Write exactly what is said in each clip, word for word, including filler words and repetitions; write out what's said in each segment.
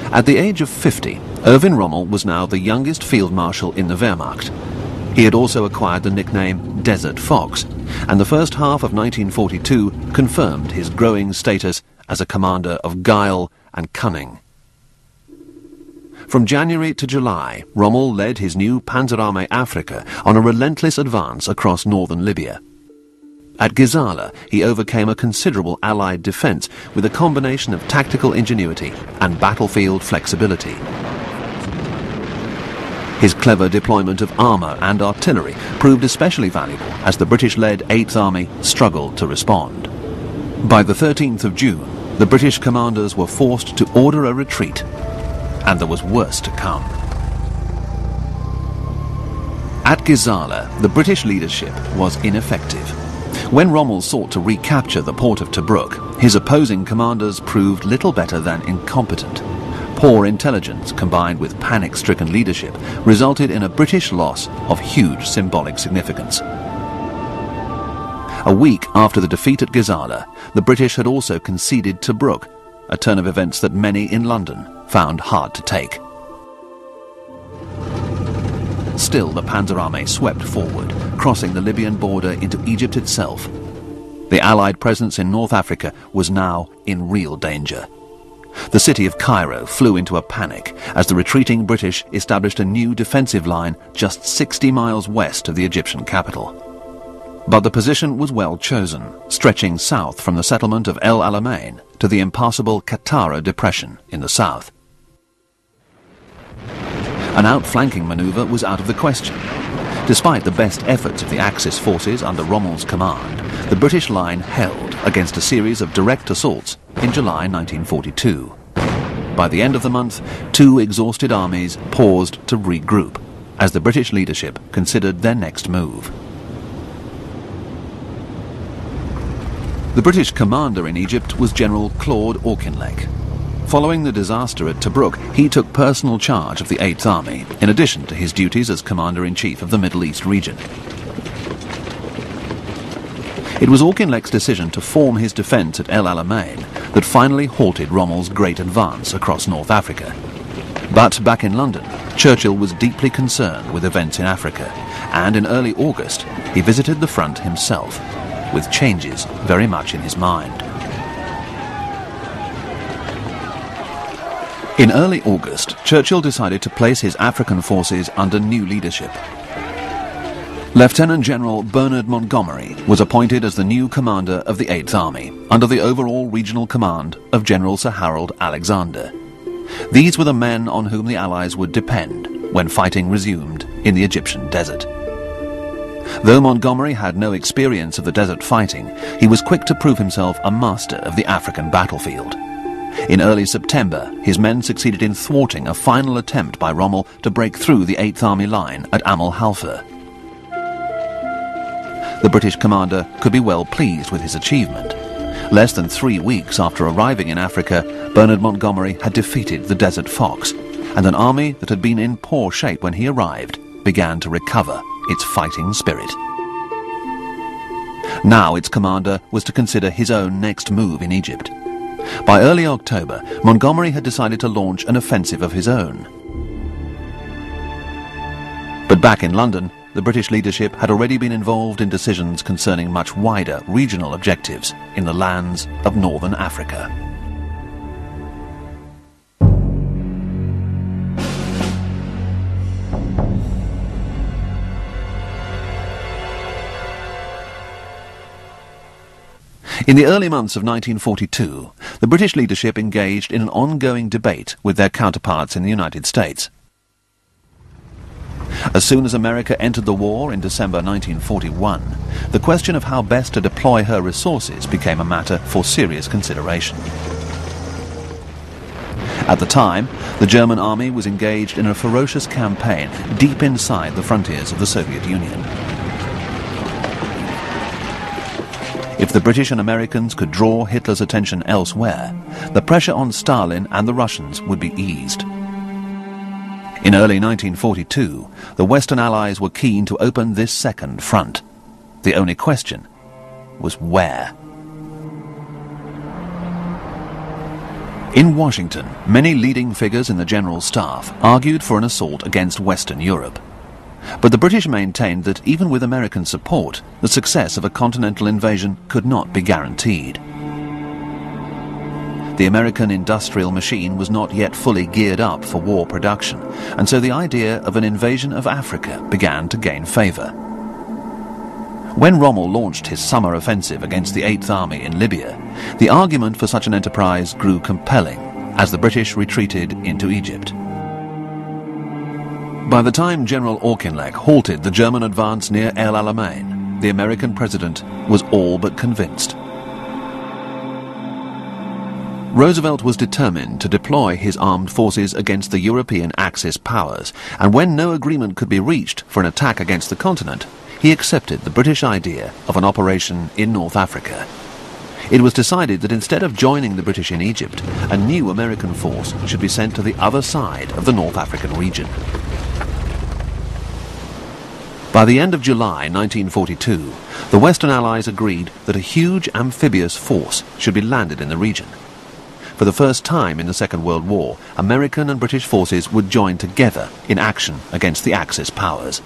At the age of fifty, Erwin Rommel was now the youngest field marshal in the Wehrmacht. He had also acquired the nickname Desert Fox, and the first half of nineteen forty-two confirmed his growing status as a commander of guile and cunning. From January to July, Rommel led his new Panzerarmee Africa on a relentless advance across northern Libya. At Gizala, he overcame a considerable Allied defence with a combination of tactical ingenuity and battlefield flexibility. His clever deployment of armour and artillery proved especially valuable as the British-led eighth Army struggled to respond. By the thirteenth of June, the British commanders were forced to order a retreat, and there was worse to come. At Gizala, the British leadership was ineffective. When Rommel sought to recapture the port of Tobruk, his opposing commanders proved little better than incompetent. Poor intelligence combined with panic-stricken leadership resulted in a British loss of huge symbolic significance. A week after the defeat at Gizala, the British had also conceded Tobruk, a turn of events that many in London found hard to take. Still, the Panzerarmee swept forward, crossing the Libyan border into Egypt itself. The Allied presence in North Africa was now in real danger. The city of Cairo flew into a panic as the retreating British established a new defensive line just sixty miles west of the Egyptian capital. But the position was well chosen, stretching south from the settlement of El Alamein to the impassable Qattara Depression in the south. An outflanking manoeuvre was out of the question. Despite the best efforts of the Axis forces under Rommel's command, the British line held against a series of direct assaults in July nineteen forty-two. By the end of the month, two exhausted armies paused to regroup as the British leadership considered their next move. The British commander in Egypt was General Claude Auchinleck. Following the disaster at Tobruk, he took personal charge of the eighth Army, in addition to his duties as Commander-in-Chief of the Middle East region. It was Auchinleck's decision to form his defence at El Alamein that finally halted Rommel's great advance across North Africa. But back in London, Churchill was deeply concerned with events in Africa, and in early August he visited the front himself, with changes very much in his mind. In early August, Churchill decided to place his African forces under new leadership. Lieutenant General Bernard Montgomery was appointed as the new commander of the eighth Army, under the overall regional command of General Sir Harold Alexander. These were the men on whom the Allies would depend when fighting resumed in the Egyptian desert. Though Montgomery had no experience of the desert fighting, he was quick to prove himself a master of the African battlefield. In early September, his men succeeded in thwarting a final attempt by Rommel to break through the eighth Army line at Amal Halfa. The British commander could be well pleased with his achievement. Less than three weeks after arriving in Africa, Bernard Montgomery had defeated the Desert Fox, and an army that had been in poor shape when he arrived began to recover its fighting spirit. Now its commander was to consider his own next move in Egypt. By early October, Montgomery had decided to launch an offensive of his own. But back in London, the British leadership had already been involved in decisions concerning much wider regional objectives in the lands of northern Africa. In the early months of nineteen forty-two, the British leadership engaged in an ongoing debate with their counterparts in the United States. As soon as America entered the war in December nineteen forty-one, the question of how best to deploy her resources became a matter for serious consideration. At the time, the German army was engaged in a ferocious campaign deep inside the frontiers of the Soviet Union. If the British and Americans could draw Hitler's attention elsewhere, the pressure on Stalin and the Russians would be eased. In early nineteen forty-two, the Western Allies were keen to open this second front. The only question was where. In Washington, many leading figures in the General Staff argued for an assault against Western Europe. But the British maintained that even with American support, the success of a continental invasion could not be guaranteed. The American industrial machine was not yet fully geared up for war production, and so the idea of an invasion of Africa began to gain favour. When Rommel launched his summer offensive against the Eighth Army in Libya, the argument for such an enterprise grew compelling as the British retreated into Egypt. By the time General Auchinleck halted the German advance near El Alamein, the American president was all but convinced. Roosevelt was determined to deploy his armed forces against the European Axis powers, and when no agreement could be reached for an attack against the continent, he accepted the British idea of an operation in North Africa. It was decided that instead of joining the British in Egypt, a new American force should be sent to the other side of the North African region. By the end of July nineteen forty-two, the Western Allies agreed that a huge amphibious force should be landed in the region. For the first time in the Second World War, American and British forces would join together in action against the Axis powers.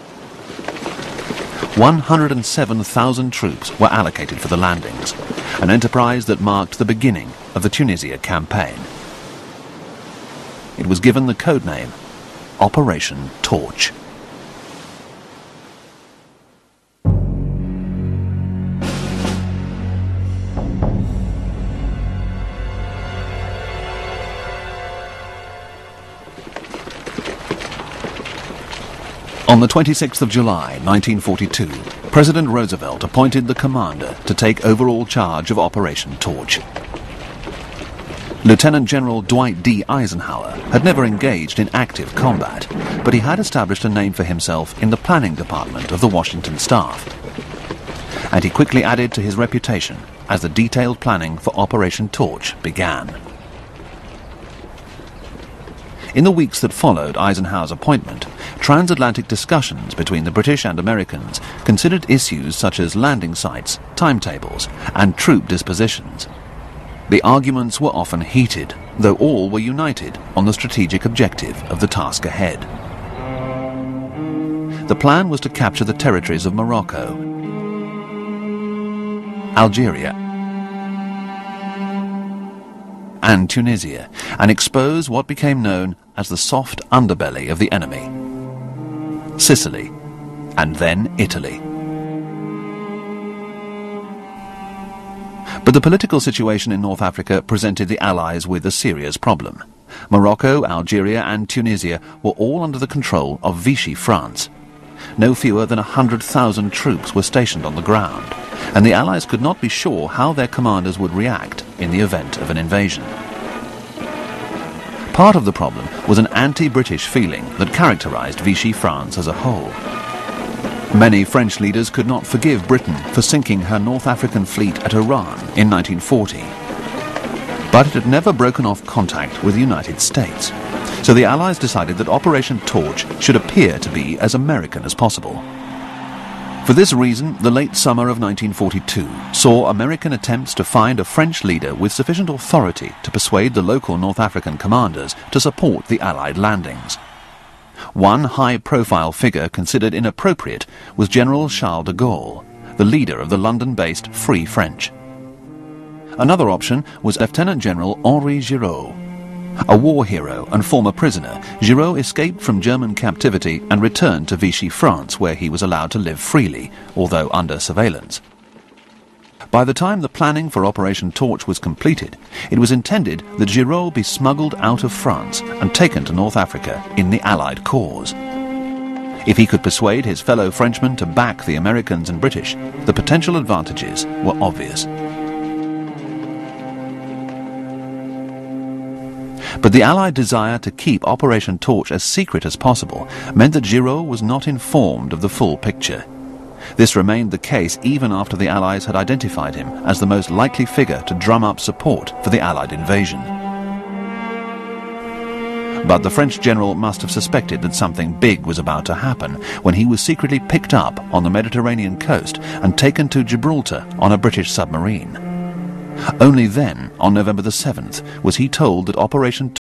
one hundred seven thousand troops were allocated for the landings, an enterprise that marked the beginning of the Tunisia campaign. It was given the codename Operation Torch. On the twenty-sixth of July nineteen forty-two, President Roosevelt appointed the commander to take overall charge of Operation Torch. Lieutenant General Dwight D. Eisenhower had never engaged in active combat, but he had established a name for himself in the planning department of the Washington staff. And he quickly added to his reputation as the detailed planning for Operation Torch began. In the weeks that followed Eisenhower's appointment, transatlantic discussions between the British and Americans considered issues such as landing sites, timetables, and troop dispositions. The arguments were often heated, though all were united on the strategic objective of the task ahead. The plan was to capture the territories of Morocco, Algeria, and Tunisia, and expose what became known as the soft underbelly of the enemy: Sicily, and then Italy. But the political situation in North Africa presented the Allies with a serious problem. Morocco, Algeria, and Tunisia were all under the control of Vichy France. No fewer than a hundred thousand troops were stationed on the ground, and the Allies could not be sure how their commanders would react in the event of an invasion. Part of the problem was an anti-British feeling that characterized Vichy France as a whole. Many French leaders could not forgive Britain for sinking her North African fleet at Oran in nineteen forty. But it had never broken off contact with the United States, so the Allies decided that Operation Torch should appear to be as American as possible. For this reason, the late summer of nineteen forty-two saw American attempts to find a French leader with sufficient authority to persuade the local North African commanders to support the Allied landings. One high-profile figure considered inappropriate was General Charles de Gaulle, the leader of the London-based Free French. Another option was Lieutenant General Henri Giraud. A war hero and former prisoner, Giraud escaped from German captivity and returned to Vichy France, where he was allowed to live freely, although under surveillance. By the time the planning for Operation Torch was completed, it was intended that Giraud be smuggled out of France and taken to North Africa in the Allied cause. If he could persuade his fellow Frenchmen to back the Americans and British, the potential advantages were obvious. But the Allied desire to keep Operation Torch as secret as possible meant that Giraud was not informed of the full picture. This remained the case even after the Allies had identified him as the most likely figure to drum up support for the Allied invasion. But the French general must have suspected that something big was about to happen when he was secretly picked up on the Mediterranean coast and taken to Gibraltar on a British submarine. Only then, on November the seventh, was he told that Operation